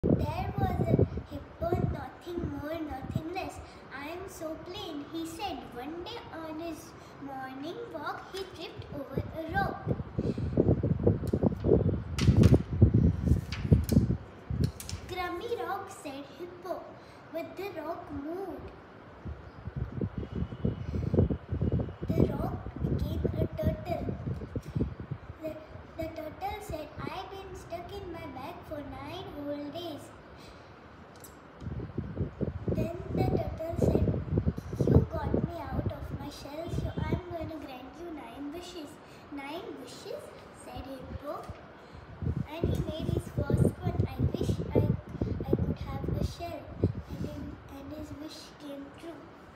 There was a hippo, nothing more, nothing less. I am so plain, he said. One day on his morning walk, he tripped over a rock. Crummy rock, said Hippo, but the rock moved. The rock became a turtle. The turtle said, I've been stuck in my bag for 9 whole days. Then the turtle said, you got me out of my shell, so I'm going to grant you 9 wishes. 9 wishes, said Hippo. And he made his first one. I wish I could have a shell. And his wish came true.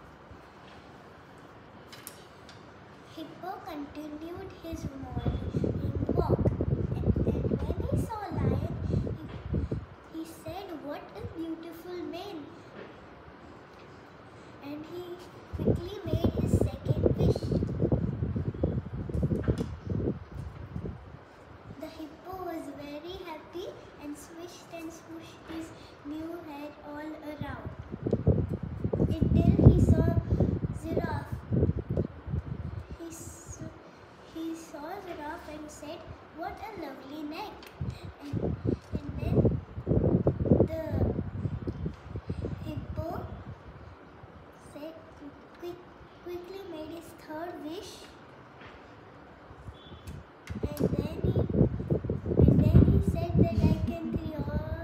Hippo continued his morning walk. And when he saw lion, he said, what a beautiful mane. And he quickly made his second wish. The hippo was very happy and swished and swooshed his new head all around until he saw giraffe. He saw giraffe and said, what a lovely neck. And then the hippo said, quickly made his third wish. And then he said that I can see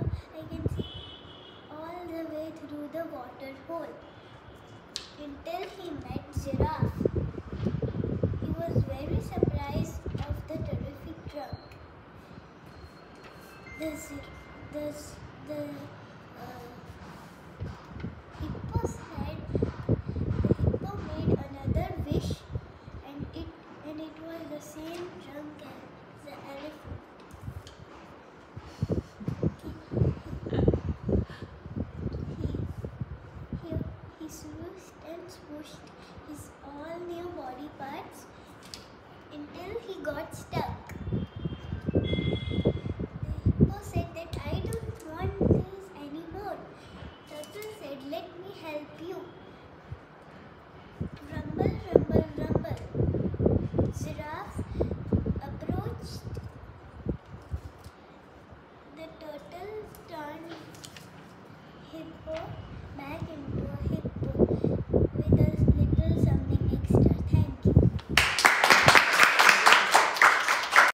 all the way through the water hole until he met giraffe. He was very surprised of the terrific trunk. The